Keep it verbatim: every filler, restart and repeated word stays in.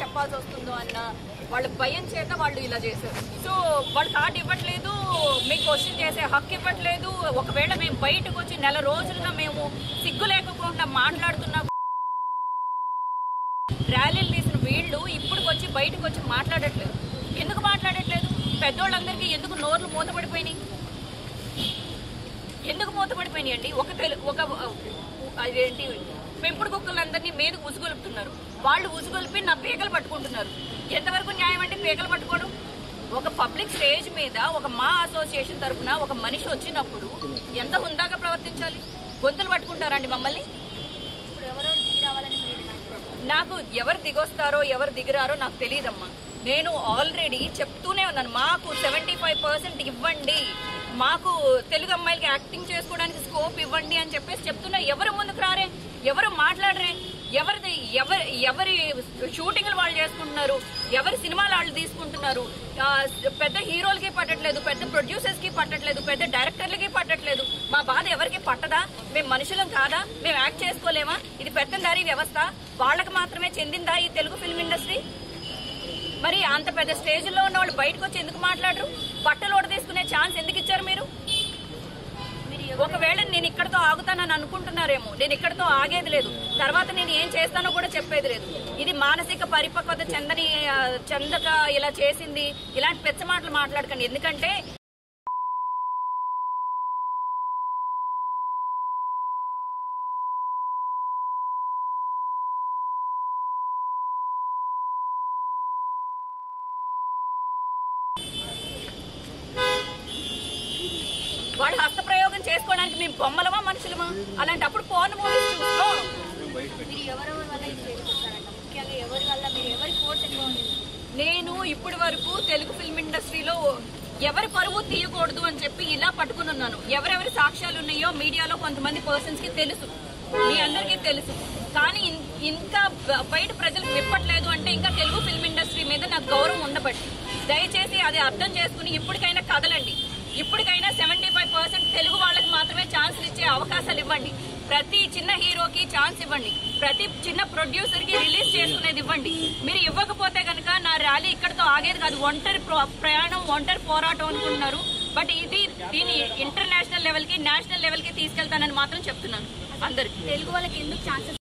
చెప్పాల్సి వస్తుందో అన్న వాళ్ళ భయం చేత వాళ్ళు ఇలా చేశారు. సో వాళ్ళు కార్డు ఇవ్వట్లేదు, మీకు క్వశ్చన్ చేసే హక్కు ఇవ్వట్లేదు. ఒకవేళ మేము బయటకు వచ్చి నెల రోజులుగా మేము సిగ్గు లేకుండా మాట్లాడుతున్నా ర్యాలీలు తీసిన వీళ్ళు ఇప్పుడు వచ్చి బయటకు వచ్చి మాట్లాడట్లేదు. ఎందుకు మాట్లాడట్లేదు? పెద్దోళ్ళందరికీ ఎందుకు నోర్లు మూతపడిపోయినాయి? ఎందుకు మూతపడిపోయినాయి అండి? ఒక ఒక అదేంటి పెంపుడు కుక్కలందరినీ మీద ఉసుగొలుపుతున్నారు, వాళ్ళు ఉసుగొలిపి నా పీకలు పట్టుకుంటున్నారు. ఎంతవరకు న్యాయం అంటే పీకలు పట్టుకోవడం? ఒక పబ్లిక్ స్టేజ్ మీద ఒక మా అసోసియేషన్ తరఫున ఒక మనిషి వచ్చినప్పుడు ఎంత హుందాగా ప్రవర్తించాలి? గొంతులు పట్టుకుంటారండి మమ్మల్ని? నాకు ఎవరు దిగొస్తారో ఎవరు దిగిరారో నాకు తెలియదమ్మా. నేను ఆల్రెడీ చెప్తూనే ఉన్నాను, మాకు సెవెంటీ ఫైవ్ పర్సెంట్ ఇవ్వండి, మాకు తెలుగు అమ్మాయిలకి యాక్టింగ్ చేసుకోవడానికి స్కోప్ ఇవ్వండి అని చెప్పేసి చెప్తున్నా. ఎవరు ముందుకు రారే, ఎవరు మాట్లాడరే, ఎవరిది ఎవరి ఎవరి షూటింగ్లు వాళ్ళు చేసుకుంటున్నారు, ఎవరి సినిమాలు వాళ్ళు తీసుకుంటున్నారు. పెద్ద హీరోలకి పట్టట్లేదు, పెద్ద ప్రొడ్యూసర్స్ కి పట్టట్లేదు, పెద్ద డైరెక్టర్లకి పట్టట్లేదు. మా బాధ ఎవరికి పట్టదా? మేము మనుషులం కాదా? మేము యాక్ట్ చేసుకోలేమా? ఇది పెత్తందారీ వ్యవస్థ, వాళ్ళకి మాత్రమే చెందిందా ఈ తెలుగు ఫిల్మ్ ఇండస్ట్రీ? మరి అంత పెద్ద స్టేజ్ లో ఉన్న వాళ్ళు బయటకు వచ్చి ఎందుకు మాట్లాడరు? బట్టలు ఓడ తీసుకునే ఛాన్స్ ఎందుకు ఇచ్చారు మీరు? ఒకవేళ నేను ఇక్కడతో ఆగుతానని అనుకుంటున్నారేమో, నేను ఇక్కడతో ఆగేది లేదు. తర్వాత నేను ఏం చేస్తానో కూడా చెప్పేది లేదు. ఇది మానసిక పరిపక్వత చెందని చెందక ఇలా చేసింది, ఇలాంటి పెద్ద మాటలు మాట్లాడకండి. ఎందుకంటే వాళ్ళు హస్తప్రయోగం చేసుకోవడానికి మేము బొమ్మలమా మనుషులమా? అలాంటప్పుడు పోన్ మూవీస్ చూసుకో. నేను ఇప్పటి వరకు తెలుగు ఫిల్మ్ ఇండస్ట్రీలో ఎవరి పరువు తీయకూడదు అని చెప్పి ఇలా పట్టుకుని ఉన్నాను. ఎవరెవరి సాక్ష్యాలు ఉన్నాయో మీడియాలో కొంతమంది పర్సన్స్ కి తెలుసు, మీ అందరికీ తెలుసు. కానీ ఇంకా బయట ప్రజలకు విప్పట్లేదు అంటే ఇంకా తెలుగు ఫిల్మ్ ఇండస్ట్రీ మీద నాకు గౌరవం ఉండబట్టి దయచేసి అది అర్థం చేసుకుని ఇప్పటికైనా కదలండి. ఇప్పటికైనా సెవెంటీ ఫైవ్ పర్సెంట్ తెలుగు వాళ్ళకి మాత్రమే ఛాన్సులు ఇచ్చే అవకాశాలు ఇవ్వండి. ప్రతి చిన్న హీరోకి ఛాన్స్ ఇవ్వండి, ప్రతి చిన్న ప్రొడ్యూసర్ కి రిలీజ్ చేసుకునేది ఇవ్వండి. మీరు ఇవ్వకపోతే కనుక నా ర్యాలీ ఇక్కడతో ఆగేది కాదు. ఒంటరి ప్రయాణం, ఒంటరి పోరాటం అనుకుంటున్నారు. బట్ ఇది దీన్ని ఇంటర్నేషనల్ లెవెల్ కి, నేషనల్ లెవెల్ కి తీసుకెళ్తానని మాత్రం చెప్తున్నాను అందరికి. తెలుగు వాళ్ళకి ఎందుకు ఛాన్సెస్